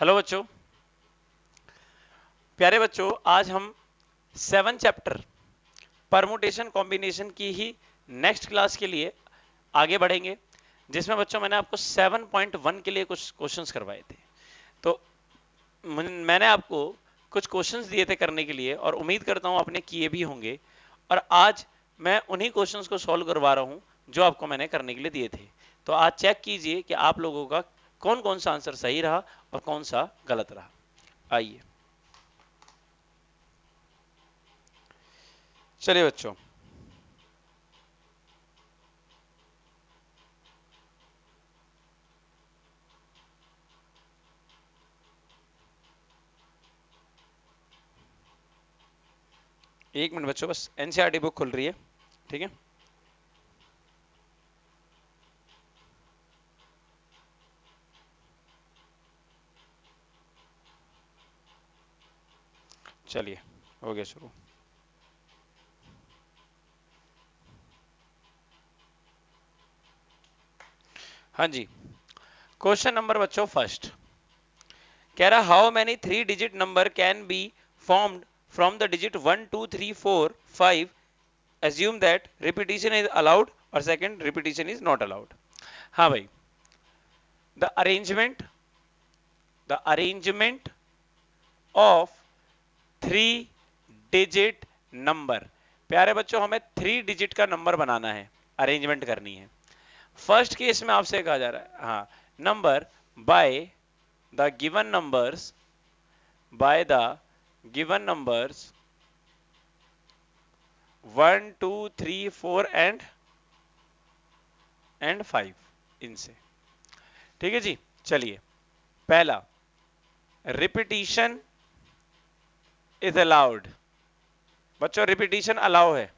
Hello बच्चों, प्यारे बच्चों, आज हम 7 चैप्टर परमुटेशन कॉम्बिनेशन की ही नेक्स्ट क्लास के लिए आगे बढ़ेंगे, जिसमें बच्चों मैंने आपको 7.1 के लिए कुछ क्वेश्चंस करवाए थे। तो मैंने आपको कुछ क्वेश्चंस दिए थे करने के लिए और उम्मीद करता हूं आपने किए भी होंगे। और आज मैं उन्हीं क्वेश्चंस को सॉल्व करवा रहा हूं जो आपको मैंने करने के लिए दिए थे। तो आज चेक कीजिए कि आप लोगों का कौन कौन सा आंसर सही रहा और कौन सा गलत रहा। आइए चलिए बच्चों, एक मिनट बच्चों, बस एनसीईआरटी बुक खुल रही है, ठीक है। चलिए हो गया शुरू। हाँ जी, क्वेश्चन नंबर बच्चों फर्स्ट कह रहा how many 3 digit number can be formed from the digit 1 2 3 4 5, assume that repetition is allowed और second repetition is not allowed। हाँ भाई, the arrangement of 3 digit number. प्यारे बच्चों, हमें 3 डिजिट का नंबर बनाना है, अरेंजमेंट करनी है। फर्स्ट केस में आपसे कहा जा रहा है हाँ, number by the given numbers 1 2 3 4 and 5 इनसे, ठीक है जी। चलिए, पहला रिपीटिशन इज अलाउड। बच्चों रिपीटिशन अलाउ है,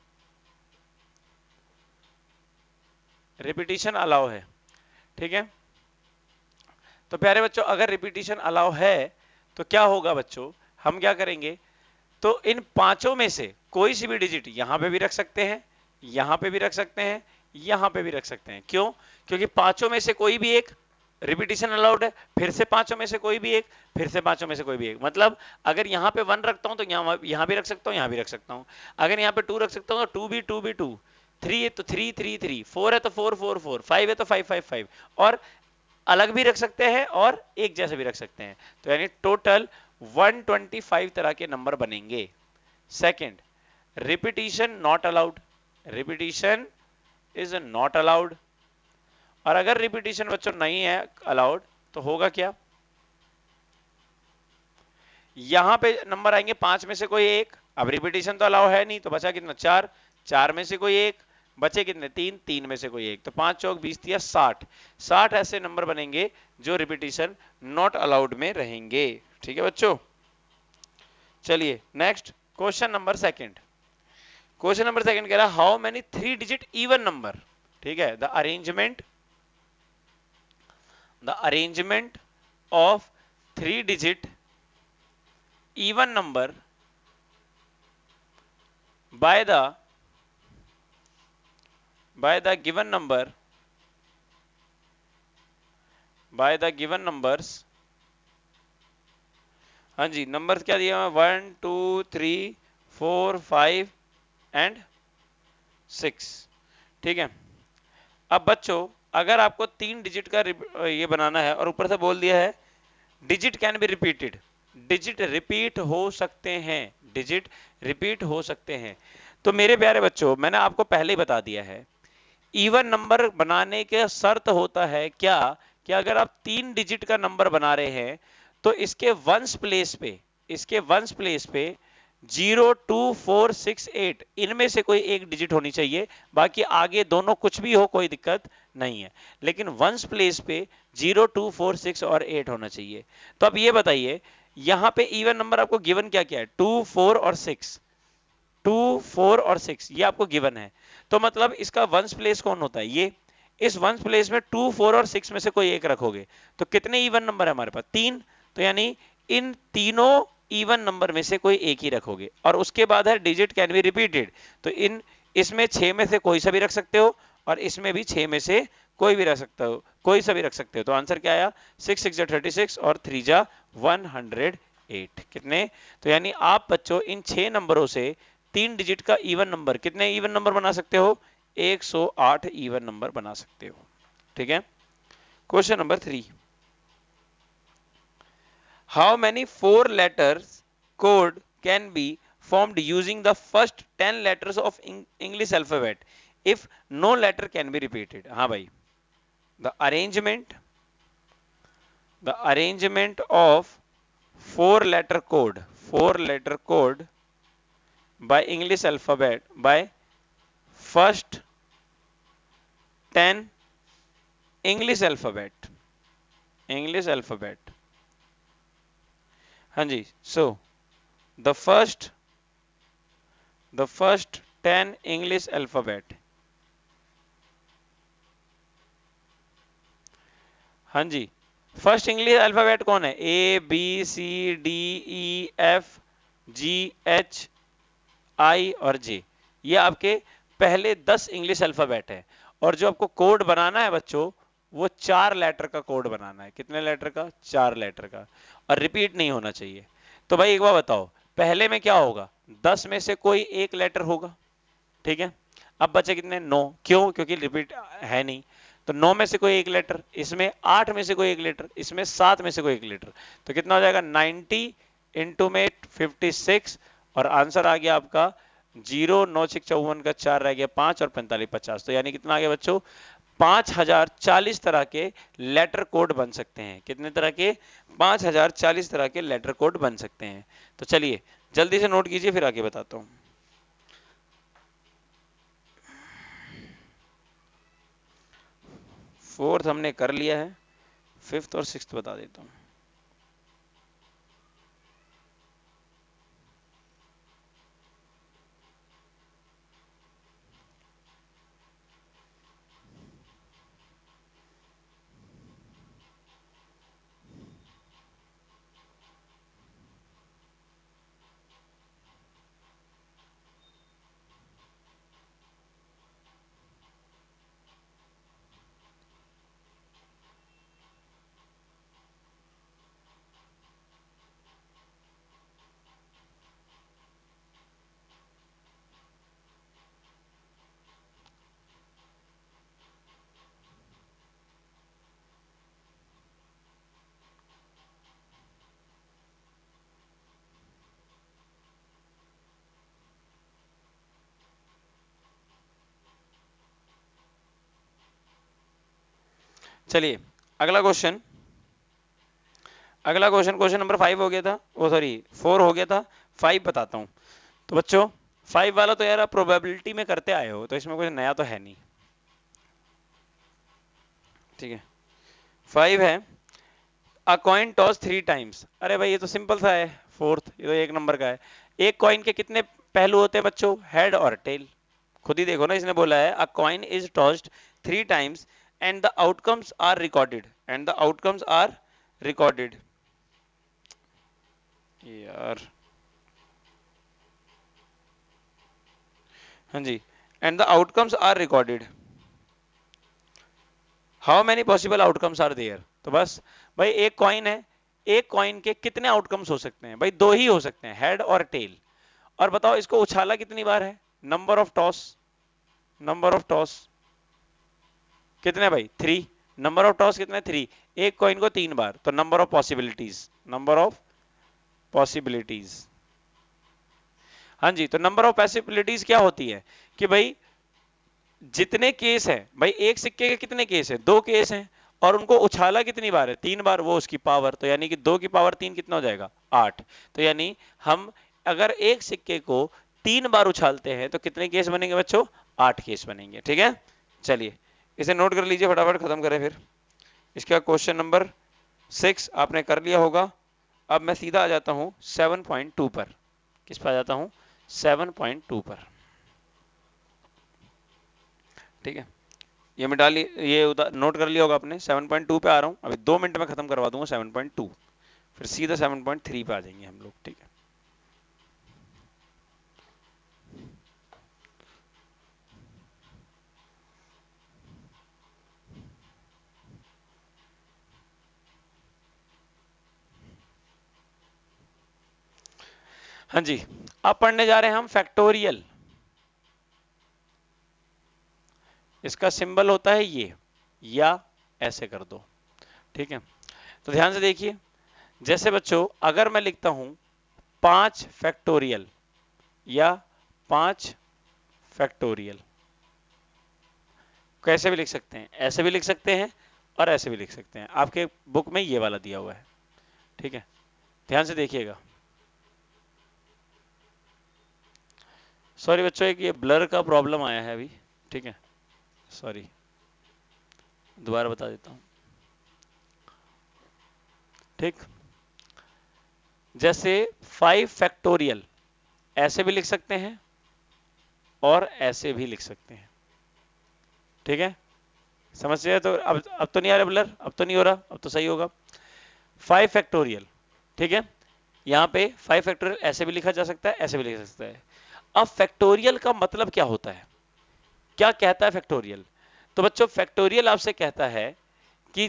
रिपीटिशन अलाउ है, ठीक है। तो प्यारे बच्चों, अगर रिपीटिशन अलाउ है तो क्या होगा बच्चों, हम क्या करेंगे, तो इन पांचों में से कोई सी भी डिजिट यहां पे भी रख सकते हैं, यहां पे भी रख सकते हैं, यहां पे भी रख सकते हैं। क्यों? क्योंकि पांचों में से कोई भी एक रिपीटिशन अलाउड है, फिर से पांचों में से कोई भी एक, फिर से पांचों में से कोई भी एक। मतलब अगर यहां पे 1 रखता हूं तो यहां भी रख सकता हूं, यहां भी रख सकता हूं। अगर यहां पे 2 रख सकता हूं तो 2 भी 2 भी 2, 3 है तो 3 3 3, 4 है तो 4 4 4, 5 है तो 5 5 5, और अलग भी रख सकते हैं और एक जैसे भी रख सकते हैं। तो यानी टोटल 125 तरह के नंबर बनेंगे। Second, repetition not allowed. Repetition is not allowed. और अगर रिपीटिशन बच्चों नहीं है अलाउड तो होगा क्या, यहां पे नंबर आएंगे 5 में से कोई एक। अब रिपीटिशन तो अलाउ है नहीं, तो बचा कितना 4, 4 में से कोई एक, बचे कितने 3, 3 में से कोई एक, तो 5 चौक 20 दिया 60। 60 ऐसे नंबर बनेंगे जो रिपीटिशन नॉट अलाउड में रहेंगे, ठीक है बच्चों। चलिए next question number second. Question number second कह रहा है how many 3 digit even number, ठीक है। The arrangement of 3 digit even number by the given numbers। हाँ जी, नंबर्स क्या दिया है 1 2 3 4 5 एंड 6, ठीक है। अब बच्चों अगर आपको 3 डिजिट का ये बनाना है और ऊपर से बोल दिया है digit can be repeated, digit repeat हो सकते हैं, डिजिट रिपीट हो सकते हैं। तो मेरे प्यारे बच्चों, मैंने आपको पहले ही बता दिया है, इवन नंबर बनाने के शर्त होता है क्या कि अगर आप 3 डिजिट का नंबर बना रहे हैं तो इसके वंस प्लेस पे 0 2 4 6 8 इनमें से कोई एक डिजिट होनी चाहिए, बाकी आगे दोनों कुछ भी हो कोई दिक्कत नहीं है, लेकिन वंस प्लेस पे 0 2 4 6 और 8 होना चाहिए। तो अब ये बताइए, यहां पे इवन नंबर आपको गिवन क्या क्या है, 2 4 और 6, 2 4 और 6 ये आपको गिवन है। तो मतलब इसका वंस प्लेस कौन होता है, ये। इस वंस प्लेस में 2 4 और 6 में से कोई एक रखोगे तो कितने इवन नंबर है हमारे पास, 3। तो यानी इन तीनों इवन नंबर में से कोई एक ही रखोगे। और उसके बाद है डिजिट कैन बी रिपीटेड, तो इसमें 6 में से कोई सा भी रख सकते हो और इसमें भी 6 में से कोई भी रख सकते हो, कोई सा भी रख सकते हो। तो आंसर क्या आया, 6 6 36 और 3 जा 108। कितने, तो यानी आप बच्चों इन 6 नंबरों से 3 डिजिट का इवन नंबर, कितने इवन नंबर बना सकते हो, 108 इवन नंबर बना सकते हो। ठीक है। Question number 3, how many 4 letters code can be formed using the first 10 letters of English alphabet if no letter can be repeated? हाँ भाई, the arrangement of 4 letter code by English alphabet by first 10 English alphabet. हाँ जी, so the first 10 English alphabet. हाँ जी, first English alphabet कौन है, A B C D E F G H I और J, ये आपके पहले 10 इंग्लिश अल्फाबेट है। और जो आपको कोड बनाना है बच्चों, वो 4 लेटर का कोड बनाना है। कितने लेटर का, 4 लेटर का, और रिपीट नहीं होना चाहिए। तो भाई एक बार बताओ, पहले में क्या होगा, 10 में से कोई एक लेटर होगा, ठीक है। अब बचे कितने, 9, क्यों, क्योंकि रिपीट है नहीं। तो 9 में से कोई एक लेटर, इसमें 8 में से कोई एक लेटर, इसमें 7 में से कोई एक लेटर, तो कितना हो जाएगा, 90 इंटू में 56, और आंसर आ गया आपका 0 9 6 54 का 4 रह गया 5 और 45 50। तो यानी कितना आ गया बच्चों, 5040 तरह के लेटर कोड बन सकते हैं। कितने तरह के, 5040 तरह के लेटर कोड बन सकते हैं। तो चलिए जल्दी से नोट कीजिए, फिर आगे बताता हूं। फोर्थ हमने कर लिया है, फिफ्थ और सिक्स्थ बता देता हूं। चलिए अगला क्वेश्चन नंबर 5 हो गया था, वो सॉरी 4 हो गया था, 5 बताता हूं। तो बच्चों 5 वाला तो यार आप प्रोबेबिलिटी में करते आए हो, तो इसमें कुछ नया तो है नहीं, ठीक है। 5 है, अ कॉइन टॉस 3 टाइम्स। अरे भाई ये तो सिंपल सा है, फोर्थ, ये तो 1 नंबर का है। एक कॉइन के कितने पहलू होते हैं बच्चों, हेड और टेल। खुद ही देखो ना, इसने बोला है a coin is tossed 3 times and the outcomes are recorded. यार हाँ जी, and the outcomes are recorded, how many possible outcomes are there. तो बस भाई एक कॉइन है, एक कॉइन के कितने आउटकम्स हो सकते हैं, भाई 2 ही हो सकते हैं, हेड और टेल। और बताओ इसको उछाला कितनी बार है, नंबर ऑफ टॉस कितने भाई, 3। नंबर ऑफ टॉस कितने, 3। एक कॉइन को 3 बार, तो नंबर ऑफ पॉसिबिलिटीज। हाँ जी, तो नंबर ऑफ पॉसिबिलिटीज क्या होती है कि भाई जितने केस है, भाई एक सिक्के के कितने केस है, 2 केस हैं, और उनको उछाला कितनी बार है, 3 बार, वो उसकी पावर, तो यानी कि 2 की पावर 3 कितना हो जाएगा, 8। तो यानी हम अगर एक सिक्के को 3 बार उछालते हैं तो कितने केस बनेंगे बच्चों, 8 केस बनेंगे, ठीक है। चलिए इसे नोट कर लीजिए, फटाफट खत्म करें फिर। इसका क्वेश्चन नंबर 6 आपने कर लिया होगा। अब मैं सीधा आ जाता हूं 7.2 पर। किस पर आ जाता हूं, 7.2 पर, ठीक है। ये मिटा ली, ये नोट कर लिया होगा आपने, 7.2 पे आ रहा हूँ, अभी 2 मिनट में खत्म करवा दूंगा 7.2, फिर सीधा 7.3 पे आ जाएंगे हम लोग, ठीक है। हाँ जी, अब पढ़ने जा रहे हैं हम फैक्टोरियल। इसका सिंबल होता है ये, या ऐसे कर दो, ठीक है। तो ध्यान से देखिए, जैसे बच्चों अगर मैं लिखता हूं 5 फैक्टोरियल या 5 फैक्टोरियल, कैसे भी लिख सकते हैं, ऐसे भी लिख सकते हैं और ऐसे भी लिख सकते हैं। आपके बुक में ये वाला दिया हुआ है, ठीक है, ध्यान से देखिएगा। सॉरी बच्चों, एक ये ब्लर का प्रॉब्लम आया है अभी, ठीक है, सॉरी, दोबारा बता देता हूं, ठीक। जैसे 5 फैक्टोरियल ऐसे भी लिख सकते हैं और ऐसे भी लिख सकते हैं, ठीक है, समझ गए? तो अब तो नहीं आ रहा ब्लर, अब तो नहीं हो रहा, अब तो सही होगा। 5 फैक्टोरियल, ठीक है, यहां पे 5 फैक्टोरियल ऐसे भी लिखा जा सकता है, ऐसे भी लिखा जा सकता है। अब फैक्टोरियल का मतलब क्या होता है, क्या कहता है फैक्टोरियल? तो बच्चों फैक्टोरियल आपसे कहता है कि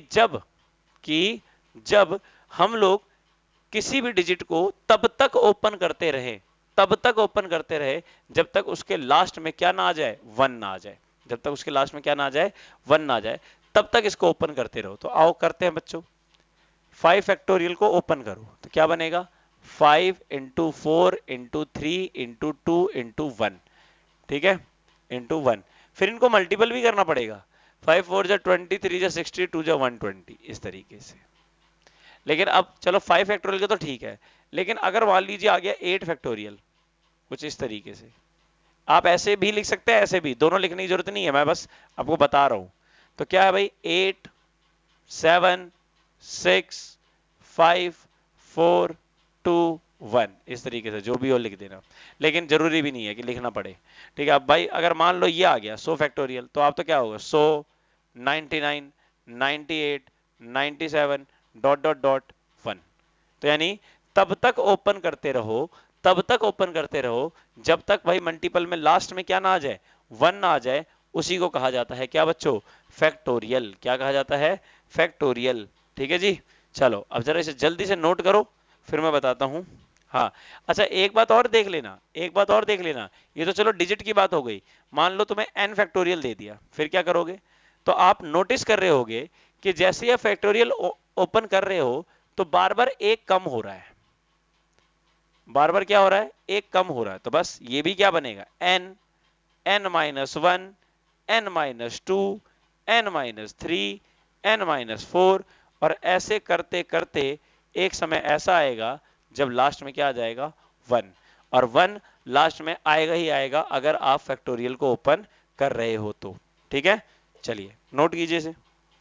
जब हम लोग किसी भी डिजिट को तब तक ओपन करते रहे, तब तक ओपन करते रहे जब तक उसके लास्ट में क्या ना आ जाए, 1 ना आ जाए। जब तक उसके लास्ट में क्या ना आ जाए, 1 ना आ जाए, तब तक इसको ओपन करते रहो। तो आओ करते हैं बच्चों, 5 फैक्टोरियल को ओपन करो तो क्या बनेगा, 5 इंटू 4 इंटू 3 इंटू 2 इंटू 1, ठीक है, इंटू 1। फिर इनको मल्टीपल भी करना पड़ेगा, 5 4 जा 20, 3 जा 60, 2 जा 120, इस तरीके से। लेकिन अब चलो 5 फैक्टोरियल का तो ठीक है, लेकिन अगर मान लीजिए आ गया 8 फैक्टोरियल, कुछ इस तरीके से, आप ऐसे भी लिख सकते हैं, ऐसे भी, दोनों लिखने की जरूरत नहीं है, मैं बस आपको बता रहा हूं। तो क्या है भाई, 8 7 6 5 4 2 1, इस तरीके से जो भी हो लिख देना, लेकिन जरूरी भी नहीं है कि लिखना पड़े, ठीक है। अब भाई अगर मान लो ये आ गया 100 फैक्टोरियल, तो आप तो क्या होगा, 100 99 98 97 डॉट डॉट डॉट 1। तो यानी तब तक ओपन करते रहो, तब तक ओपन करते रहो जब तक भाई मल्टीपल में लास्ट में क्या ना आ जाए, 1 ना आ जाए। उसी को कहा जाता है क्या बच्चों, फैक्टोरियल। क्या कहा जाता है, फैक्टोरियल, ठीक है जी। चलो अब जरा इसे जल्दी से नोट करो, फिर मैं बताता हूं। हाँ, अच्छा एक बात और देख लेना, एक बात और देख लेना, ये तो चलो डिजिट की बात हो गई। मान लो तुम्हें n फैक्टोरियल दे दिया, फिर क्या करोगे? तो आप नोटिस कर रहे होगे कि जैसे ये फैक्टोरियल ओपन कर रहे हो तो बार बार एक कम हो रहा है, बार बार क्या हो रहा है, एक कम हो रहा है। तो बस ये भी क्या बनेगा, n n minus 1 n minus 2 n minus 3 n minus 4, और ऐसे करते करते एक समय ऐसा आएगा जब लास्ट में क्या आ जाएगा, 1। और 1 लास्ट में आएगा ही आएगा अगर आप फैक्टोरियल को ओपन कर रहे हो तो, ठीक है। चलिए नोट कीजिए इसे।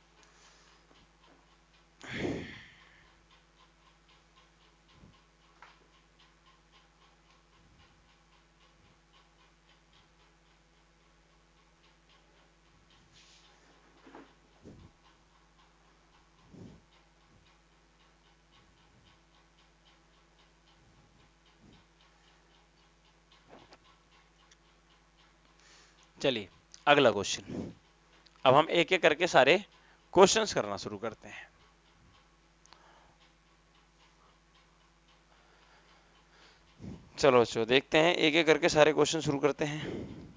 चलिए अगला क्वेश्चन, अब हम एक एक करके सारे क्वेश्चंस करना शुरू करते हैं। चलो बच्चों देखते हैं, एक एक करके सारे क्वेश्चन शुरू करते हैं।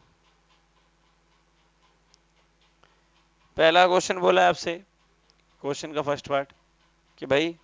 पहला क्वेश्चन बोला है आपसे, क्वेश्चन का फर्स्ट पार्ट कि भाई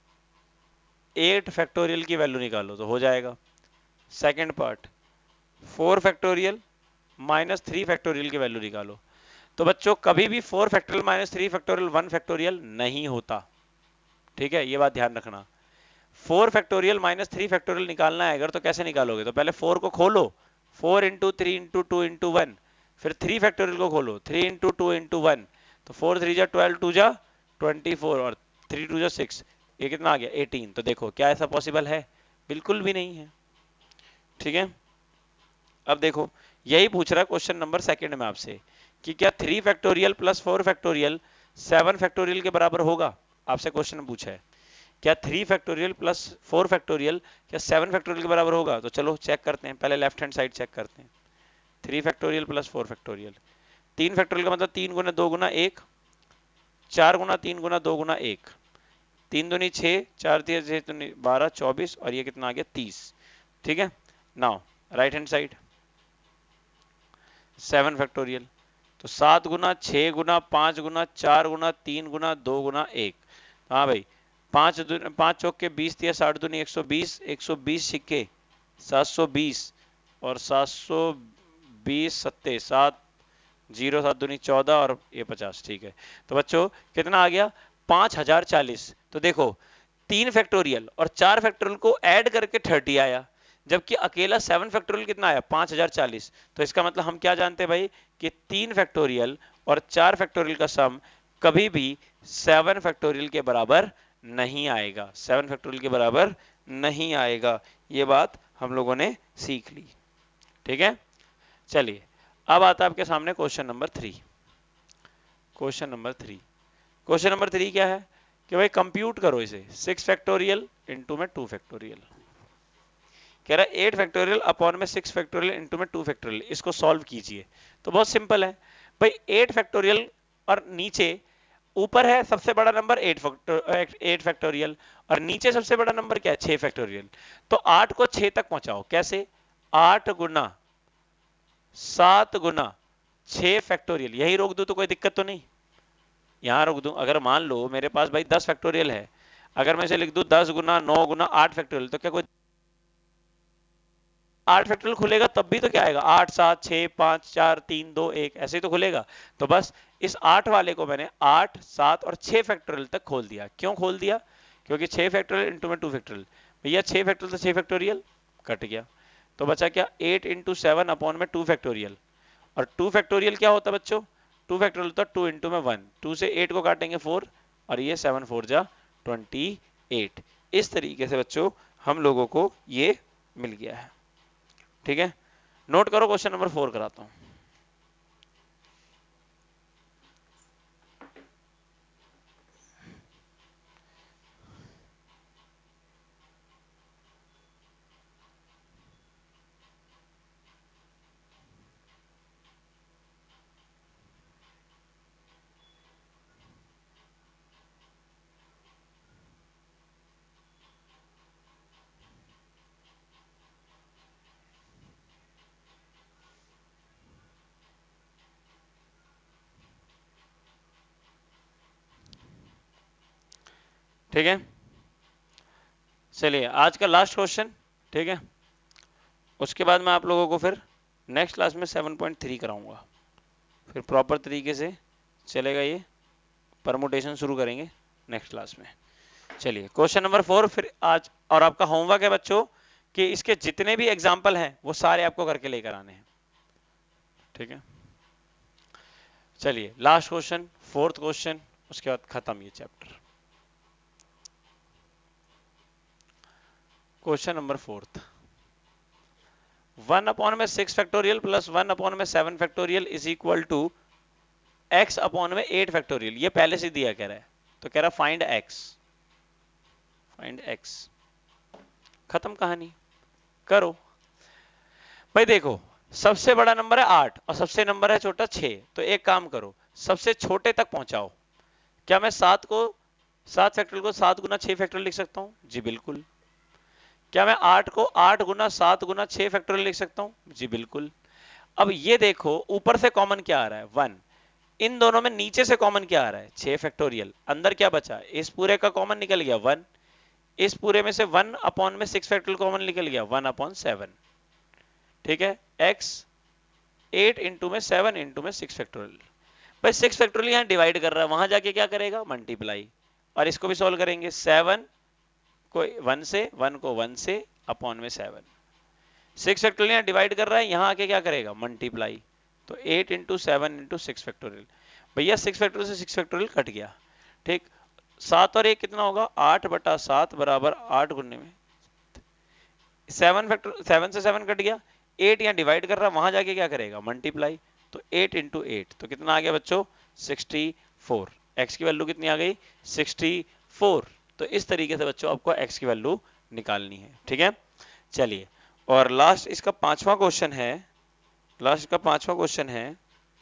8 फैक्टोरियल की वैल्यू निकालो, तो हो जाएगा। Second part 4 factorial minus 3 factorial की वैल्यू निकालो। तो बच्चों कभी भी 4 फैक्टोरियल माइनस 3 फैक्टोरियल 1 फैक्टोरियल नहीं होता, ठीक है, ये बात ध्यान रखना। 4 फैक्टोरियल माइनस 3 फैक्टोरियल निकालना है अगर, तो कैसे निकालोगे, तो पहले 4 को खोलो, 4 इंटू 3 इंटू 2 इंटू 1, फिर 3 फैक्टोरियल को खोलो, 3 इंटू 2 इंटू 1, तो 4 3 जा 12, 2 जा 24 और 3 2 जा 6, ये कितना आ गया 18। तो देखो क्या ऐसा पॉसिबल है, बिल्कुल भी नहीं है, ठीक है। अब देखो यही पूछ रहा है क्वेश्चन नंबर सेकंड में आपसे कि क्या 3 फैक्टोरियल प्लस 4 फैक्टोरियल 7 फैक्टोरियल के बराबर होगा, आपसे क्वेश्चन पूछा है। क्या 3 फैक्टोरियल प्लस 4 फैक्टोरियल क्या 7 फैक्टोरियल के बराबर होगा? तो चलो चेक करते हैं, पहले लेफ्ट हैंड साइड चेक करते हैं। 3 फैक्टोरियल प्लस 4 फैक्टोरियल, 3 फैक्टोरियल का मतलब 3 गुना 2 गुना 1, 4 गुना 3 गुना 2 गुना 1, 3 दूनी 6, 4 3 6 12 24, और ये कितना आ गया 30। ठीक है। Now right hand side 7 factorial, तो 7 गुना 6 गुना 5 गुना 4 गुना 3 गुना 2 गुना 1। हाँ भाई, 5 चौक के 20 दिया, 60 दूनी 120, 120 सिक्के 720 और 720 सत्ते 7 0 7 दूनी 14 और ये 50। ठीक है, तो बच्चों कितना आ गया 5040। तो देखो 3 फैक्टोरियल और 4 फैक्टोरियल को ऐड करके 30 आया, जबकि अकेला 7 फैक्टोरियल कितना आया 5040। तो इसका मतलब हम क्या जानते हैं भाई कि 3 फैक्टोरियल और 4 फैक्टोरियल का सम कभी भी 7 फैक्टोरियल के बराबर नहीं आएगा, 7 फैक्टोरियल के बराबर नहीं आएगा। ये बात हम लोगों ने सीख ली। ठीक है, चलिए अब आता है आपके सामने question number 3। Question number 3, question number 3 क्या है कि भाई कंप्यूट करो इसे 6 फैक्टोरियल इंटू में 2 फैक्टोरियल। कह रहा है 8 फैक्टोरियल अपॉन में 6 फैक्टोरियल इंटू में 2 फैक्टोरियल, इसको सॉल्व कीजिए। तो बहुत सिंपल है भाई, 8 फैक्टोरियल और नीचे ऊपर है सबसे बड़ा नंबर 8 फैक्टोरियल और नीचे सबसे बड़ा नंबर क्या है 6 फैक्टोरियल। तो 8 को 6 तक पहुंचाओ, कैसे 8 गुना 7 गुना 6 फैक्टोरियल, यही रोक दूं तो कोई दिक्कत तो नहीं, यहां रोक दूं। अगर मान लो मेरे पास भाई 10 फैक्टोरियल है, अगर मैं इसे लिख दूं 10 गुना 9 गुना 8 फैक्टोरियल, तो क्या कोई 8 फैक्टोरियल खुलेगा तब भी तो क्या आएगा 8 7 6 5 4 3 2 1 ऐसे ही तो खुलेगा। तो बस इस 8 वाले को मैंने 8 7 और 6 फैक्टोरियल तक खोल दिया। क्यों खोल दिया, क्योंकि 6 फैक्टोरियल इंटू में 2 फैक्टोरियल, भैया 6 फैक्टोरियल से 6 फैक्टोरियल कट गया, तो बचा क्या 8 इंटू 7 अपॉन में 2 फैक्टोरियल। और 2 फैक्टोरियल क्या होता है बच्चों, 2 फैक्टोरियल होता है 2 इंटू में 1, 2 से 8 को काटेंगे 4 और ये 7 4 जा 28। इस तरीके से बच्चों हम लोगों को ये मिल गया है। ठीक है, नोट करो क्वेश्चन नंबर 4 कराता हूं। ठीक है, चलिए आज का लास्ट क्वेश्चन। ठीक है, उसके बाद मैं आप लोगों को फिर नेक्स्ट क्लास में 7.3 कराऊंगा, फिर प्रॉपर तरीके से चलेगा, ये परमुटेशन शुरू करेंगे नेक्स्ट क्लास में। चलिए क्वेश्चन नंबर 4 फिर आज, और आपका होमवर्क है बच्चों कि इसके जितने भी एग्जाम्पल हैं वो सारे आपको करके लेकर आने हैं। ठीक है, चलिए लास्ट क्वेश्चन 4th क्वेश्चन, उसके बाद खत्म ये chapter. Question number 4th, 1 upon में 6 फैक्टोरियल प्लस 1 अपॉन में 7 factorial is equal to x upon में 8 फैक्टोरियल। ये पहले से दिया कह रहा है, तो कह रहा फाइंड x, फाइंड x। खत्म कहानी, करो भाई। देखो सबसे बड़ा नंबर है 8 और सबसे नंबर है छोटा 6, तो एक काम करो सबसे छोटे तक पहुंचाओ। क्या मैं 7 फैक्टोरियल को 7 गुना 6 फैक्टोरियल लिख सकता हूं, जी बिल्कुल। क्या मैं 8 को 8 गुना 7 गुना 6 फैक्टोरियल लिख सकता हूं, जी बिल्कुल। अब ये देखो ऊपर से कॉमन क्या आ रहा है 1, इन दोनों में नीचे से कॉमन क्या आ रहा है 6 फैक्टोरियल, अंदर क्या बचा इस पूरे का कॉमन निकल गया 1, इस पूरे में से 1 अपॉन में 6 फैक्टोरियल कॉमन निकल गया 1 अपॉन 7। ठीक है, x 8 इंटू में 7 इंटू में 6 फैक्टोरियल। भाई 6 फैक्टोरियल यहां डिवाइड कर रहा है, वहां जाके क्या करेगा मल्टीप्लाई, और इसको भी सॉल्व करेंगे 7 को 1 से 1 को 1 से अपॉन में 7। 6 फैक्टोरियल यहां डिवाइड कर रहा है, यहां आके क्या करेगा मल्टीप्लाई, तो 8 इंटू 7 इंटू 6 फैक्टोरियल। भैया 6 फैक्टोरियल से 6 फैक्टोरियल कट गया। ठीक, 7 और 1 कितना होगा 8 बटा 7 बराबर 8 गुने में 7 से 7 कट गया, 8 यहां डिवाइड कर रहा है, वहां जाके क्या करेगा मल्टीप्लाई, तो 8 इंटू 8 तो कितना आ गया बच्चों 64। x की वैल्यू कितनी आ गई 64। तो इस तरीके से बच्चों आपको x की वैल्यू निकालनी है। ठीक है, चलिए और लास्ट इसका 5वां क्वेश्चन है, लास्ट का 5वां क्वेश्चन है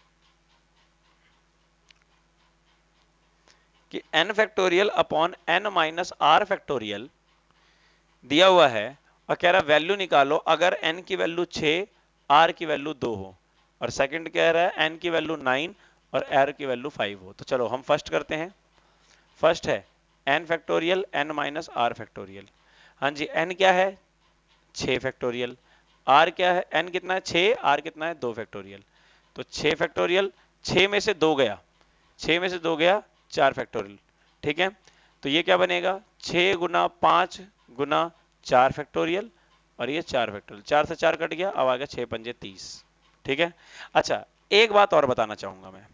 कि n factorial upon n minus r factorial दिया हुआ है और कह रहा है वैल्यू निकालो अगर n की वैल्यू 6, r की वैल्यू 2 हो, और सेकंड कह रहा है n की वैल्यू 9 और r की वैल्यू 5 हो। तो चलो हम फर्स्ट करते हैं। फर्स्ट है n factorial n minus r factorial. हाँ जी, n क्या है 6 फैक्टोरियल, r क्या है, n कितना है 6, r कितना है 2 फैक्टोरियल। तो 6 फैक्टोरियल, 6 में से 2 गया, 6 में से 2 गया 4 फैक्टोरियल। ठीक है, तो ये क्या बनेगा 6 गुना 5 गुना 4 फैक्टोरियल, और ये 4 फैक्टोरियल, 4 से 4 कट गया, अब आ गया 6 पंजे 30। ठीक है, अच्छा एक बात और बताना चाहूंगा मैं,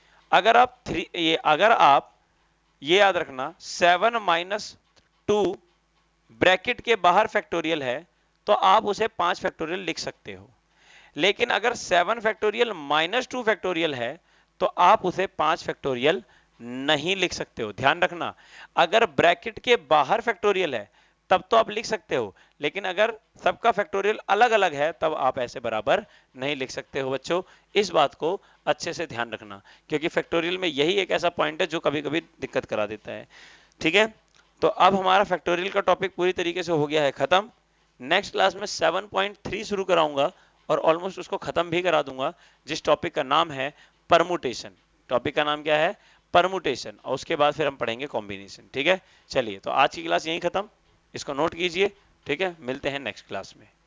अगर आप ये याद रखना 7 माइनस 2 ब्रैकेट के बाहर फैक्टोरियल है तो आप उसे 5 फैक्टोरियल लिख सकते हो, लेकिन अगर 7 फैक्टोरियल माइनस 2 फैक्टोरियल है तो आप उसे 5 फैक्टोरियल नहीं लिख सकते हो। ध्यान रखना, अगर ब्रैकेट के बाहर फैक्टोरियल है तब तो आप लिख सकते हो, लेकिन अगर सबका फैक्टोरियल अलग अलग है तब आप ऐसे बराबर नहीं लिख सकते हो। बच्चों इस बात को अच्छे से ध्यान रखना, क्योंकि फैक्टोरियल में यही एक ऐसा पॉइंट है जो कभी कभी दिक्कत करा देता है। ठीक है, तो अब हमारा फैक्टोरियल का टॉपिक पूरी तरीके से हो गया है खत्म। नेक्स्ट क्लास में 7.3 शुरू कराऊंगा और ऑलमोस्ट उसको खत्म भी करा दूंगा, जिस टॉपिक का नाम है परमुटेशन। टॉपिक का नाम क्या है, परमुटेशन, और उसके बाद फिर हम पढ़ेंगे कॉम्बिनेशन। ठीक है, चलिए तो आज की क्लास यहीं खत्म, इसको नोट कीजिए। ठीक है, मिलते हैं नेक्स्ट क्लास में।